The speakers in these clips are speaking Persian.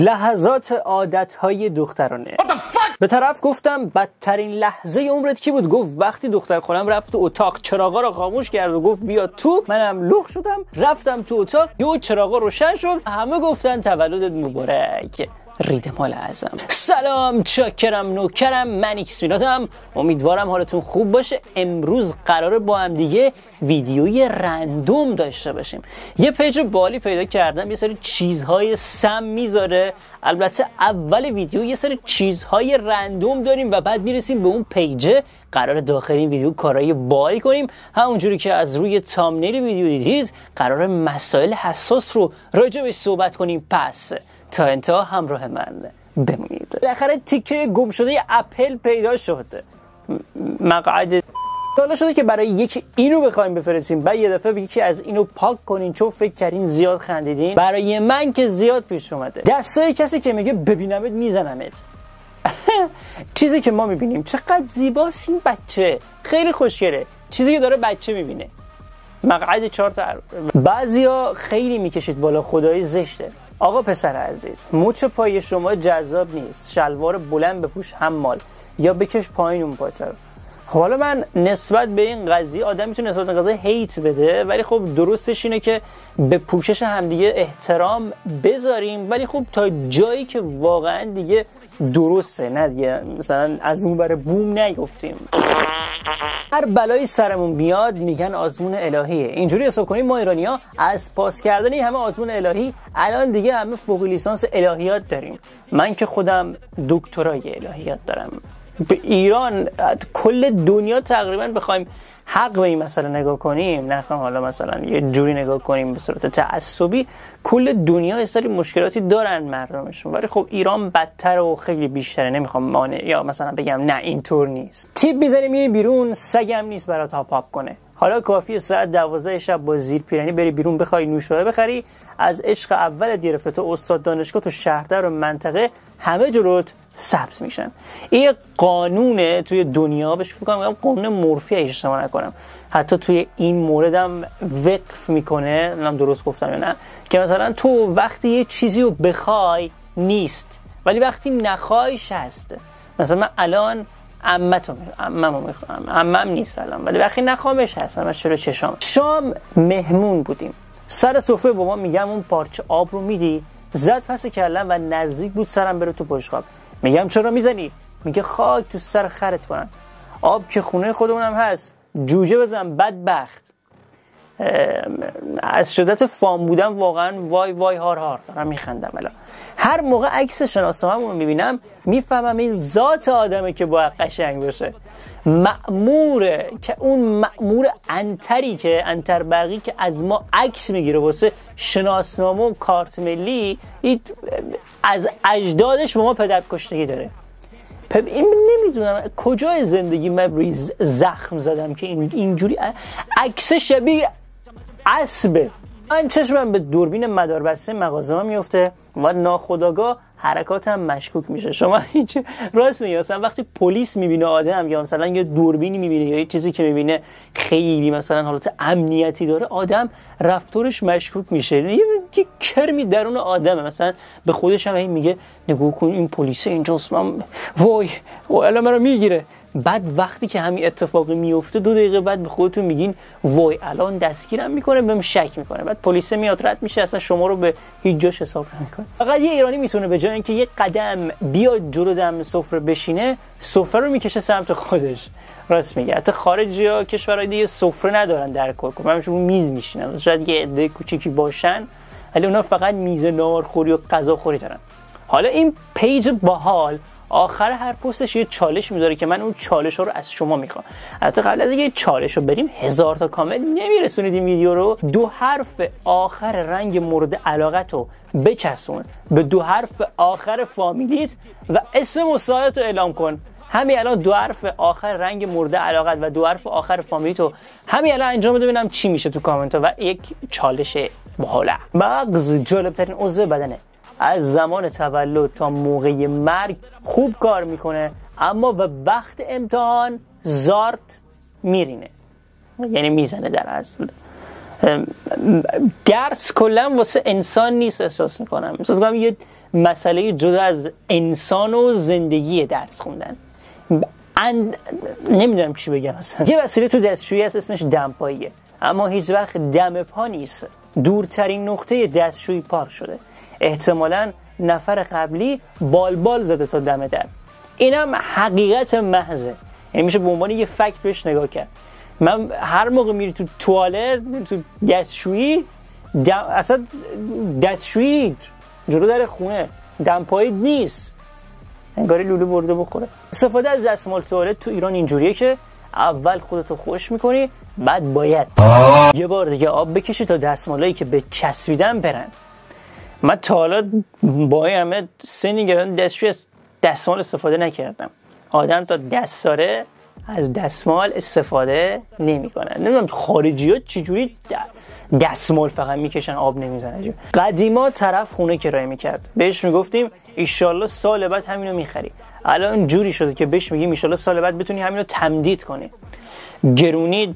لحظات عادتهای دخترانه. به طرف گفتم بدترین لحظه عمرت کی بود؟ گفت وقتی دختر خالم رفت تو اتاق، چراغا رو خاموش کرد و گفت بیا تو. منم لخ شدم، رفتم تو اتاق، یهو چراغا روشن شد، همه گفتن تولدت مبارک. رید مال اعظم. سلام، چاکرم، نوکرم، من ایکس میلادم. امیدوارم حالتون خوب باشه. امروز قراره با هم دیگه ویدیوی رندوم داشته باشیم. یه پیج بالی پیدا کردم، یه سری چیزهای سم میذاره. البته اول ویدیو یه سری چیزهای رندوم داریم و بعد میرسیم به اون پیجه. قراره داخل این ویدیو کارهای بالی کنیم. همونجوری که از روی تامنیل ویدیو دیدید، قراره مسائل حساس رو راجع بهش صحبت کنیم. پس تا انتها همراه من بمونید. بالاخره تیکه گم شده اپل پیدا شد. مقعد حالا شده که برای یکی اینو بخوایم بفرستیم، بعد یه دفعه یکی از اینو پاک کنین چون فکر کردین زیاد خندیدین. برای من که زیاد پیش اومده. دستای کسی که میگه ببینمت میزنمت. چیزی که ما میبینیم چقدر زیباست این بچه، خیلی خوشگله. چیزی که داره بچه میبینه. مقعد 4 تا بعضیا خیلی میکشید بالا، خدای زشته. آقا پسر عزیز، مچ پای شما جذاب نیست. شلوار بلند بپوش حمال، یا بکش پایین اون پاتو. حالا من نسبت به این قضیه، آدم میتونه نسبت به قضیه هیت بده، ولی خب درستش اینه که به پوشش همدیگه احترام بذاریم، ولی خب تا جایی که واقعا دیگه درسته، نه دیگه مثلا از اون بره بوم نیفتیم. هر بلایی سرمون میاد میگن آزمون الهیه. اینجوری حساب کنیم ما ایرانی‌ها از پاس کردن همه آزمون الهی الان دیگه همه فوق لیسانس الهیات داریم. من که خودم دکترای الهیات دارم. به ایران، کل دنیا تقریبا بخوایم حق به این مسئله نگاه کنیم، نخوام حالا مثلا یه جوری نگاه کنیم به صورت تعصبی، کل دنیا یه سری مشکلاتی دارن مردمشون، ولی خب ایران بدتر و خیلی بیشتره. نمیخوام مانع یا مثلا بگم نه اینطور نیست. تیپ میزنی میری بیرون، سگم نیست برات هاپ کنه. حالا کافیه ساعت 12 شب با زیر پیرنی بری بیرون بخوای نوشابه بخری، از عشق اولت گرفته تو استاد دانشگاه تو شهردار و منطقه همه جلوت سبز میشن. این قانونه توی دنیا، بهش فکر کنم قانون مورفی اگه اشتباه نکنم، حتی توی این موردم وقف میکنه، نمیدونم درست گفتم یا نه، که مثلا تو وقتی یه چیزی رو بخوای نیست، ولی وقتی نخوایش هست. مثلا من الان عممو میخوام، عمم نیست الان، ولی وقتی نخوامش هست، من چرا چشام. شام مهمون بودیم، سر سفره با ما میگم اون پارچه آب رو میدی؟ زد پس کلم و نزدیک بود سرم بره تو بشقاب. میگم چرا میزنی؟ میگه خاک تو سر خرت کنن. آب که خونه خودمونم هست، جوجه بزن بدبخت. از شدت فام بودم واقعا وای وای هار هار دارم میخندم. الان هر موقع عکس شناسنامه‌مو رو میبینم میفهمم این ذات آدمه که باید قشنگ بشه. مأموره که اون مأمور انتری که انتر برقی که از ما عکس میگیره واسه شناسنامه و کارت ملی، از اجدادش به ما پدرکشتگی داره. این نمیدونم کجای زندگی من روی زخم زدم که اینجوری عکس شبیه اسبه. من چشمم به دوربین مداربسته مغازه‌ها میفته و ناخودآگاه حرکاتم مشکوک میشه. شما هیچ راست میگی، مثلا وقتی پلیس میبینه آدم، یا مثلا یه دوربینی میبینه یا یه چیزی که میبینه خیلی مثلا حالت امنیتی داره، آدم رفتارش مشکوک میشه. یه کرمی درون آدمه، مثلا به خودش هم میگه نگاه کن این پلیس اینجاست، من وای الان منو میگیره. بعد وقتی که همین اتفاقی میفته 2 دقیقه بعد به خودتون میگین وای الان دستگیرم میکنه، بهم شک میکنه. بعد پلیس میاد رد میشه، اصلا شما رو به هیچ جاش حساب نمیکنه. فقط یه ایرانی میتونه به جای اینکه یه قدم بیاد جلو دم سفره بشینه، سفره رو میکشه سمت خودش. راست میگه. حتی خارجی‌ها کشورهای دیگه سفره ندارن در کل، همشون میز میشینن. شاید یه عده کوچیکی باشن، ولی اونا فقط میز ناهارخوری و غذاخوری دارن. حالا این پیج باحال آخر هر پستش یه چالش میذاره که من اون چالش رو از شما میخوام. البته قبل از اینکه چالش رو بریم 1000 تا کامنت نمیرسونید این ویدیو رو. 2 حرف آخر رنگ مورد علاقت رو بچسبون به 2 حرف آخر فامیلیت و اسم مساعدت رو اعلام کن. همین الان 2 حرف آخر رنگ مورد علاقت و 2 حرف آخر فامیلیت رو همین الان انجام بده، ببینم چی میشه تو کامنت ها. و یک چالش باحاله. مغز جالب ترین عضو بدنه، از زمان تولد تا موقع مرگ خوب کار میکنه، اما به وقت امتحان زارت میرینه، یعنی میزنه در اصل. درس کلا واسه انسان نیست احساس میکنم. احساس میکنم یه مسئله جدا از انسان و زندگی درس خوندن. نمیدونم چی بگم اصلا. یه وسیله تو دستشویی هست اسمش دمپاییه، اما هیچ وقت دم پا نیست. دورترین نقطه دستشویی پاک شده، احتمالاً نفر قبلی بالبال زده تا دم در. اینم حقیقت محضه، یعنی میشه به عنوان یه فکت بهش نگاه کرد. من هر موقع میری تو توالت، تو دستشویی، اصلا دستشویی جلو در خونه دمپایی نیست، انگاری لولو برده بخوره. استفاده از دستمال توالت تو ایران اینجوریه که اول خودتو خوش میکنی، بعد باید یه بار دیگه آب بکشی تا دستمالایی که به چسبیدن برن. من تا حالا با همه سنی گرفتم دستشویی دستمال استفاده نکردم. آدم تا دست داره از دستمال استفاده نمیکنن. نمیدونم خارجی‌ها چجوری دستمال فقط میکشن آب نمیزنن. قدیما طرف خونه کرایه میکرد، بهش میگفتیم ایشالله سال بعد همینو میخری. الان جوری شده که بهش میگیم ایشالله سال بعد بتونی همینو تمدید کنی. گرونی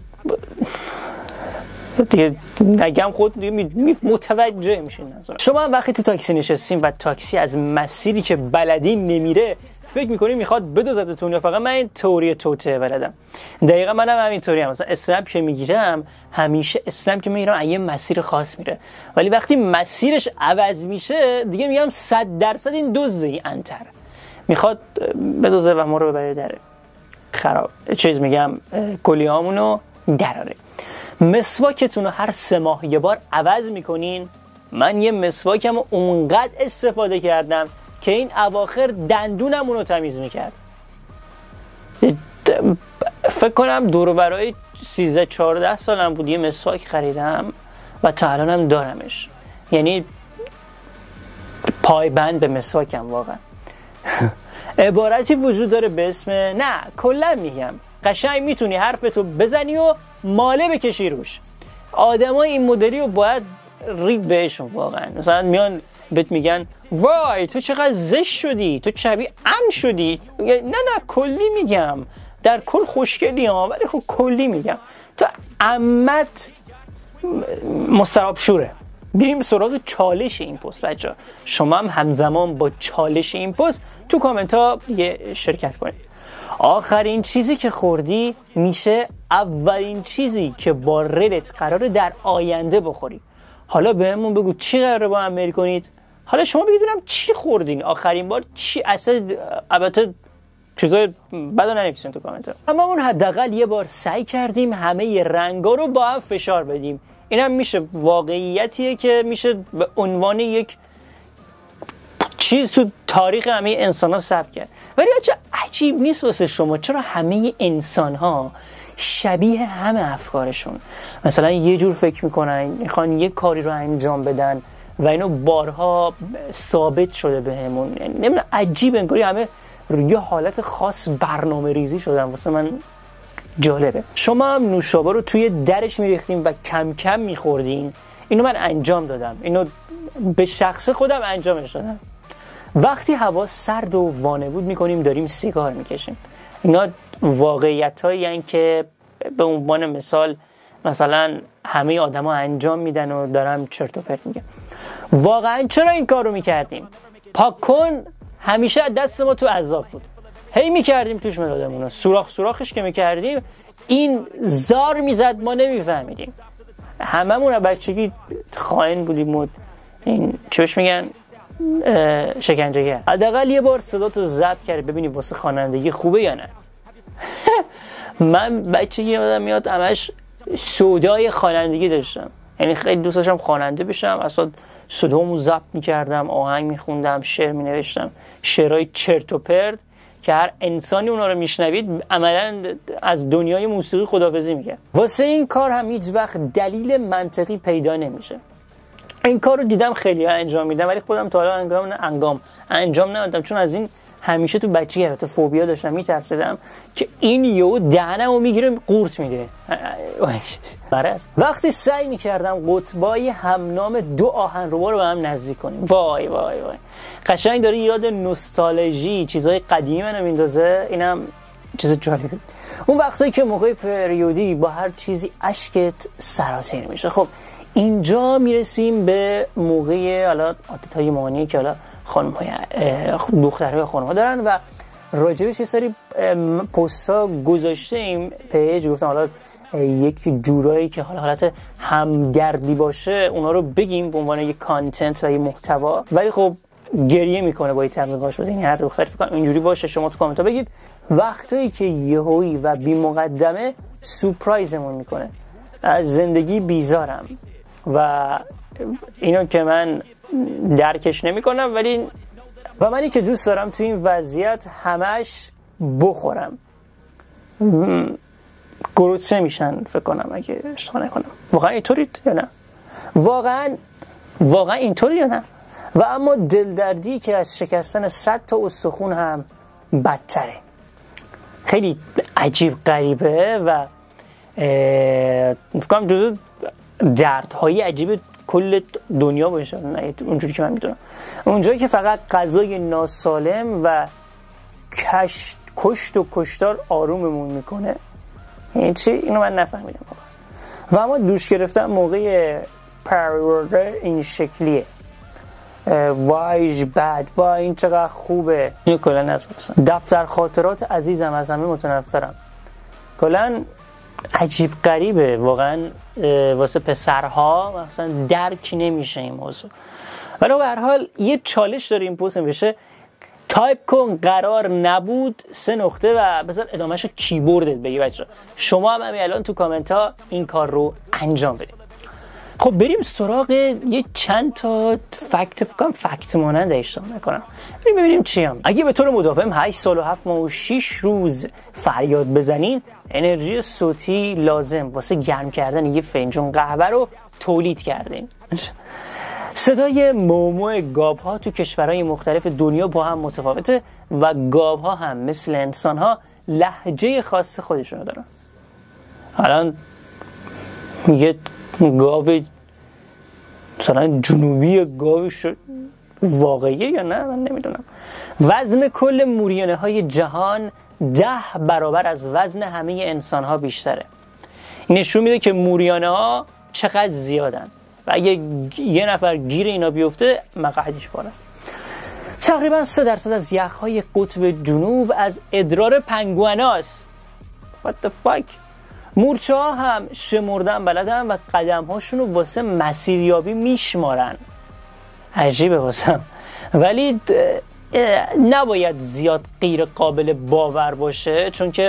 دیگه نگم خود دیگه متوجه میشین. شما هم وقتی تو تاکسی نشستین و تاکسی از مسیری که بلدین نمیره، فکر میکنی میخواد بدوزتتون یا فقط من این تئوری توته بلدم. دقیقا منم همینطوری هم. مثلا اسنپ که میگیرم، همیشه اسنپ که میگیرم یه مسیر خاص میره، ولی وقتی مسیرش عوض میشه دیگه میگم 100% این دزدی انتر میخواد بدوزه و ما رو ببره در خراب چیز، میگم کلیهامونو دراره. مسواکتون رو هر 3 ماه یه بار عوض میکنین. من یه مسواکم رو اونقدر استفاده کردم که این اواخر دندونمون رو تمیز میکرد. فکر کنم دور و برای 13-14 سالم بود یه مسواک خریدم و تا الانم دارمش. یعنی پایبند به مسواکم واقعا. عبارتی وجود داره به اسم، نه کلا میگم قشنگ میتونی حرفتو بزنی و ماله بکشی روش. آدمای این مدلی رو باید رید بهشون واقعا. مثلا میان بهت میگن وای تو چقدر زشت شدی، تو شبیه ان شدی. نه کلی میگم، در کل خوشگلی ها، ولی خب کلی میگم تو عمت مستراب شوره. بریم سراغ چالش این پست بچه. شما هم همزمان با چالش این پست تو کامنت ها یه شرکت کنید. آخرین چیزی که خوردی میشه اولین چیزی که با رلت قراره در آینده بخوری. حالا بهمون بگو چی قراره با هم بری کنید. حالا شما بگیدونم چی خوردین آخرین بار، چی اصلا. البته چیزای بدو ننویسین تو کامنت ها. اما اون حداقل یه بار سعی کردیم همه رنگا رو با هم فشار بدیم. اینم میشه واقعیتیه که میشه به عنوان یک چیز تو تاریخ همه انسان ها ثبت کرد. ولی چه عجیب نیست واسه شما چرا همه انسان ها شبیه همه افکارشون؟ مثلا یه جور فکر میکنن، میخوان یه کاری رو انجام بدن و اینو بارها ثابت شده بهمون. نمیدونم عجیب، انگاری همه یه حالت خاص برنامه ریزی شدن. واسه من جالبه. شما هم نوشابه رو توی درش میریختین و کم کم میخوردین. اینو من انجام دادم، اینو به شخص خودم انجامش دادم. وقتی هوا سرد و وانمود میکنیم داریم سیگار میکشیم. اینا واقعیت هایی که به عنوان مثلا همه آدم ها انجام میدن و دارم چرت و پرت میگم. واقعا چرا این کار رو میکردیم؟ پاک کن همیشه دست ما تو عذاب بود، هی میکردیم توش مدادمون، سوراخش که میکردیم این زار میزد ما نمیفهمیدیم. هممون بچگی خائن بودیم و این چوش میگن شکنجهگر. حداقل یه بار صدا تو ضبط کرد ببینی واسه خوانندگی خوبه یا نه. من بچگی یادم میاد همش سودای خوانندگی داشتم، یعنی خیلی دوست داشتم خواننده بشم. اصلا صدامو ضبط میکردم، آهنگ میخوندم، شعر مینوشتم، شعرهای چرت و پرت که هر انسانی اونا رو میشنوید عملاً از دنیای موسیقی خداحافظی میکنه. واسه این کار هم هیچ وقت دلیل منطقی پیدا نمیشه. این کار رو دیدم خیلی ها انجام میدم ولی خودم تا حالا انجام ندادم، چون از این همیشه تو بچگی البته فوبیا داشتم، میترسیدم که این یهو دهنمو میگیره قورت میده. وقتی سعی میکردم قطبای همنام 2 آهنربا رو به هم نزدیک کنیم، وای وای وای قشنگ داره یاد نوستالژی چیزای قدیمی منو میندازه. اینم چیز جالبی. اون وقتایی که موقع پریودی با هر چیزی اشکت سراسیر میشه. خب اینجا میرسیم به موقع حالا عادت‌های مانی که حالا خانم‌های دخترهای خانم‌ها دارن و راجبش یه سری پست‌ها گذاشتیم پیج، گفتم حالا یک جورایی که حالت همگردی باشه اونا رو بگیم به عنوان یک کانتنت و یک محتوا، ولی خب گریه میکنه با این تبلیغاش. بزنین هر دختر فکر کنم اینجوری باشه شما تو کامنت ها بگید. وقتایی که یهویی و بی مقدمه سورپرایزمون میکنه، از زندگی بیزارم و اینو که من درکش نمیکنم، ولی و منی که دوست دارم تو این وضعیت همش بخورم. گروسه میشن فکر کنم اگه اشتباه نکنم. واقعا اینطوری یا نه؟ واقعا اینطوری یا نه؟ و اما دلدردی که از شکستن 100 تا استخون هم بدتره. خیلی عجیب غریبه و فکر کنم جزو دردهای عجیب کل دنیا باشه، نه اونجوری که من میدونم. اونجایی که فقط غذای ناسالم و کشت و کشتار آروممون میکنه. این چی؟ اینو من نفهمیدم واقعا. و اما دوش گرفتن موقع پریورده این شکلیه. وایش بد، وای این چقدر خوبه. اینو کلا نذاشتم. دفتر خاطرات عزیزم، از همه متنفرم. کلا عجیب غریبه واقعا واسه پسرها مثلا درک نمیشه این موضوع. ولی به هر حال یه چالش داره این پست بشه، تایپ کن قرار نبود 3 نقطه و بذار ادامهشو کیبوردت بگی. بچه شما هم همین الان تو کامنت ها این کار رو انجام بدید. خب بریم سراغ یه چند تا فکت مانند اشتباه نکنم، بریم ببینیم چی هم. اگه به طور مداوم 8 سال و 7 ماه و 6 روز فریاد بزنید، انرژی صوتی لازم واسه گرم کردن یه فنجون قهوه رو تولید کردین. صدای مومو گاوها تو کشورهای مختلف دنیا با هم متفاوته و گاوها هم مثل انسانها لهجه خاص خودشونو دارن. الان یه گاو مثلا جنوبی گاو واقعیه یا نه من نمیدونم. وزن کل موریانه های جهان 10 برابر از وزن همه انسان ها بیشتره. این نشون میده که موریانه ها چقدر زیادن و اگه یه نفر گیر اینا بیفته مقعدش بالاست. تقریبا 3% از یخهای قطب جنوب از ادرار پنگواناست. What the fuck؟ مورچه ها هم شمردن بلدن و قدم هاشون رو واسه مسیریابی میشمارن. عجیبه واسم، ولی نباید زیاد غیر قابل باور باشه، چون که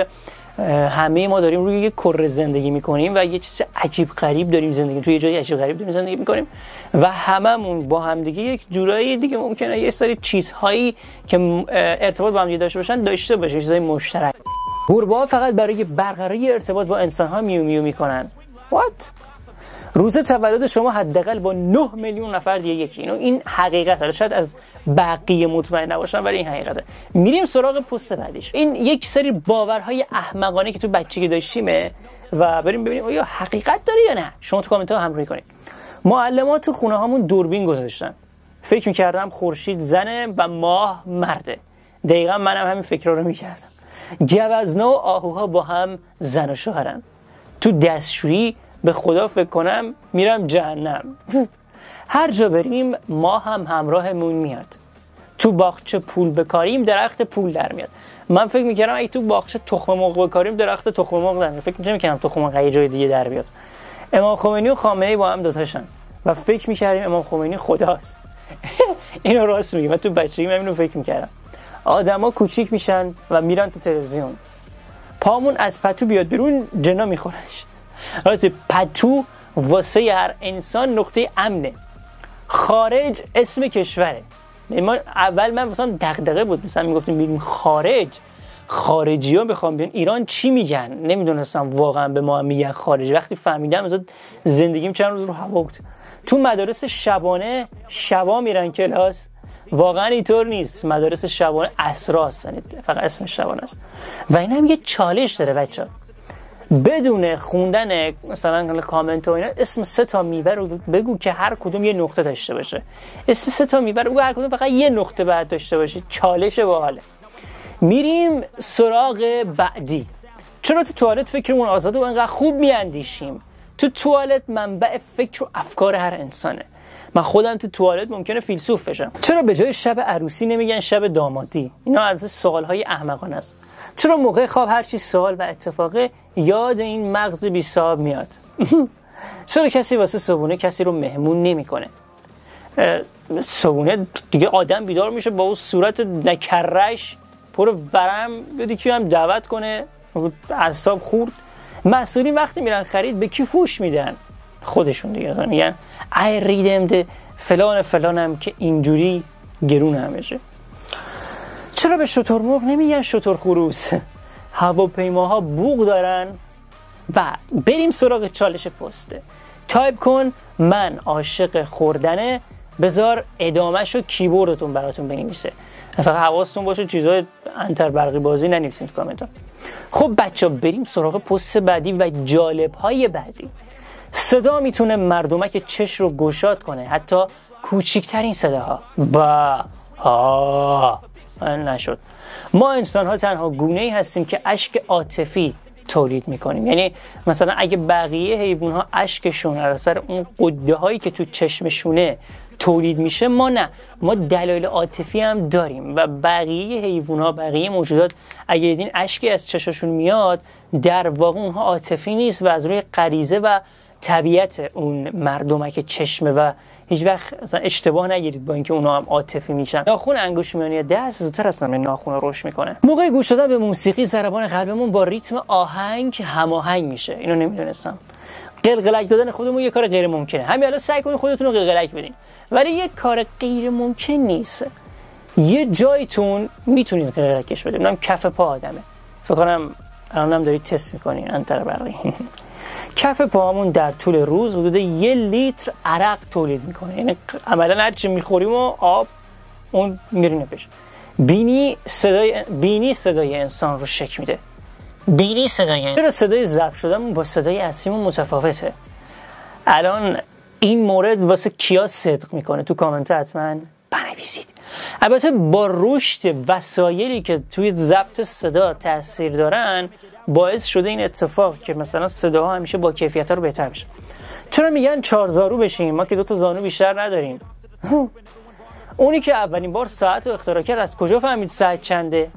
همه ما داریم روی یه کره زندگی میکنیم و یه چیز عجیب غریب داریم زندگی، توی یه جای عجیب غریب داریم زندگی میکنیم و هممون با هم دیگه یک جورایی دیگه ممکنه یه سری چیزهایی که ارتباط با هم دیگه داشته باشه، چیزهای مشترک. گربه‌ها فقط برای برقراری ارتباط با انسان‌ها میو میو میکنن. What؟ روز تولد شما حداقل با 9 میلیون نفر دیگه یکی. این حقیقته، شاید از بقیه مطمئن نباشم ولی این حقیقته. میریم سراغ پست بعدیش. این یک سری باورهای احمقانه که تو بچگی داشتیمه و بریم ببینیم آیا حقیقت داره یا نه. شما تو کامنت ها همراهی کنید. معلم‌ها تو خونه هامون دوربین گذاشتن. فکر می‌کردم خورشید زنه و ماه مرده. دقیقاً منم همین فکر رو می‌کردم. گوزنا و آهوها با هم زن و شوهرن. تو دستشویی به خدا فکر کنم میرم جهنم. هر جا بریم ما هم همراهمون میاد. تو باغچه پول بکاریم درخت پول در میاد. من فکر میکردم اگه تو باغچه تخم مرغ بکاریم درخت تخم مرغ در میاد. فکر نمیکردم تخم مرغ یه جای دیگه در بیاد. امام خمینی و خامنه‌ای با هم دوتاشن و فکر میکردیم امام خمینی خداست. اینو راست میگم. من تو بچگی اینو فکر میکردم. آدما کوچیک میشن و میرن تو تلویزیون. پامون از پتو بیاد بیرون جنا میخورش. راستی پتو واسه هر انسان نقطه امنه. خارج اسم کشوره. من مثلا دغدغه بود، مثلا میگفتیم میریم خارج، خارجی‌ها بخوام بیان ایران چی میگن نمیدونستم واقعا به ما میگن خارج. وقتی فهمیدم مثلا زندگیم چند روز رو هوا بود. تو مدارس شبانه شبا میرن کلاس، واقعا اینطور نیست. مدارس شبانه اسراست، یعنی فقط اسم شبانه است و این هم یه چالش داره بچه‌ها. بدون خوندن مثلا کامنت و اینا اسم 3 تا میوه رو بگو که هر کدوم یه نقطه داشته باشه. اسم 3 تا میوه رو بگو هر کدوم فقط یه نقطه باید داشته باشه. چالش باحاله. میریم سراغ بعدی. چرا تو توالت فکرمون آزاده و انقدر خوب میاندیشیم؟ تو توالت منبع فکر و افکار هر انسانه. من خودم تو توالت ممکنه فیلسوف بشم. چرا به جای شب عروسی نمیگن شب دامادی؟ اینا از سوالهای احمقانه است. چرا موقع خواب هر چی سوال و اتفاقه یاد این مغز بی صاحب میاد؟ چرا کسی واسه صبحونه کسی رو مهمون نمیکنه؟ صبحونه دیگه آدم بیدار میشه با اون صورت نکرش پر ورم، بدی که هم دعوت کنه، اعصاب خورد. مسئولین وقتی میرن خرید به کی فوش میدن؟ خودشون دیگه میگن I read them فلانم که اینجوری گرون همشه. چرا به شترمرغ نمیگن شتر خروس؟ هواپیماها بوق دارن. و بریم سراغ چالش پسته. تایپ کن من عاشق خوردنه، بذار ادامهشو کیبوردتون براتون بنویسه. فقط حواستون باشه چیزای انتر برقی بازی ننویسین تو کامنت ها. خب بچه بریم سراغ پست بعدی و جالب‌های بعدی. صدا میتونه مردمک چش رو گشاد کنه، حتی کوچکترین صداها. نشد. ما انسان ها تنها گونه‌ای هستیم که اشک عاطفی تولید میکنیم. یعنی مثلا اگه بقیه حیوان ها اشکشون از اثر اون قده هایی که تو چشمشونه تولید میشه، ما نه. ما دلایل عاطفی هم داریم و بقیه حیوان ها، بقیه موجودات اگه دیدین اشکی از چششون میاد، در واقع اونها عاطفی نیست و از روی غریزه و طبیعت اون مردمک چشمه و هیچ وقت مثلا اشتباه نگیرید با اینکه اونها هم عاطفی میشن. ناخن انگشت میانی دست زودتر از ناخن رشد میکنه. موقع گوش دادن به موسیقی ضربان قلبمون با ریتم آهنگ هماهنگ میشه. اینو نمیدونستم. قلقلک دادن خودمون یه کار غیر ممکنه. همین الان سعی کنید خودتون رو قلقلک بدین. ولی یه کار غیر ممکن نیست. یه جایتون میتونید قلقلکش بدید. اونم کف پا آدمه. فکر کنم الانم دارید تست میکنین انتر برقی. کف پاهامون در طول روز حدود 1 لیتر عرق تولید میکنه. یعنی عملا هر چی میخوریم و آب اون میرینه پیش. بینی صدای انسان رو شک میده. چرا صدای ضبط شدهمون با صدای اصلیمون متفاوته؟ الان این مورد واسه کیا صدق میکنه؟ تو کامنت حتما بنویسید. البته با رشد وسایلی که توی ضبط صدا تاثیر دارن باعث شده این اتفاق که مثلا صداها همیشه با کیفیت‌ها رو بهتر بشه. چرا میگن 4 زانو بشیم؟ ما که 2 تا زانو بیشتر نداریم. اونی که اولین بار ساعت رو اختراع کرد از کجا فهمید ساعت چنده؟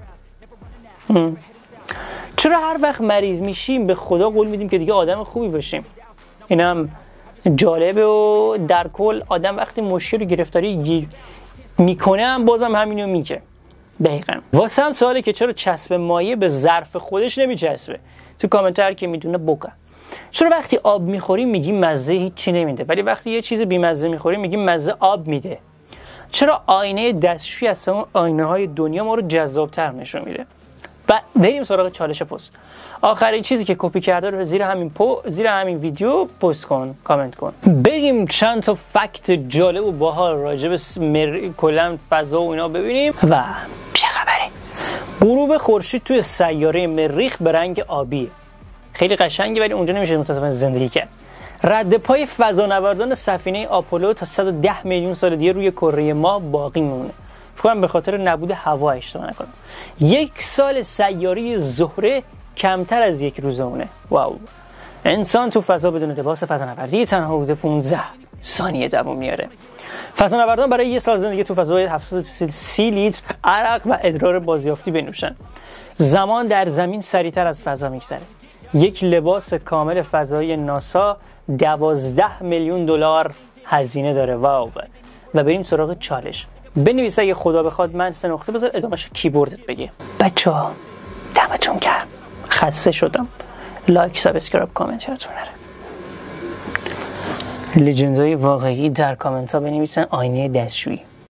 چرا هر وقت مریض میشیم به خدا قول میدیم که دیگه آدم خوبی باشیم؟ اینم جالبه و در کل آدم وقتی مشکل گرفتاری میکنه هم بازم همینو میگه. دقیقاً. واسه هم سواله که چرا چسب مایع به ظرف خودش نمیچسبه؟ تو کامنت هر کی میدونه بگه. چرا وقتی آب میخوریم میگیم مزه هیچی نمیده ولی وقتی یه چیز بی‌مزه میخوریم میگیم مزه آب میده؟ چرا آینه دستشویی از تمام آینه های دنیا ما رو جذاب‌تر نشون میده؟ و بریم سراغ چالش پست. آخرین چیزی که کپی کرده رو زیر همین ویدیو پست کن، کامنت کن. بریم چند تا فکت جالب و باحال راجع به کلا فضا و اینا ببینیم و چه خبره. غروب خورشید توی سیاره مریخ به رنگ آبیه. خیلی قشنگه ولی اونجا نمیشه متاسفانه زندگی کرد. رد پای فضانوردان سفینه آپولو تا 110 میلیون سال دیگه روی کره ماه باقی میمونه. فکر کنم به خاطر نبود هوا اشتباه نکنم. 1 سال سیاره زهره کمتر از 1 روز اونه. واو. انسان تو فضا بدون لباس فضانوردی تنها حدود 15 ثانیه دوام میاره. فضانوردان برای 1 سال زندگی تو فضا 730 لیتر عرق و ادرار بازیافتی بنوشن. زمان در زمین سریعتر از فضا میگذره. 1 لباس کامل فضایی ناسا 12 میلیون دلار هزینه داره. واو. و بریم سراغ چالش. بنویس اگه خدا بخواد من 3 نقطه بذار ادامهشو کیبوردت بگه. بچه‌ها دمتون گرم. خسته شدم. لایک، سابسکرایب، کامنت یادتون نره. لژندهای واقعی در کامنت ها بنویسن آینه دستشویی.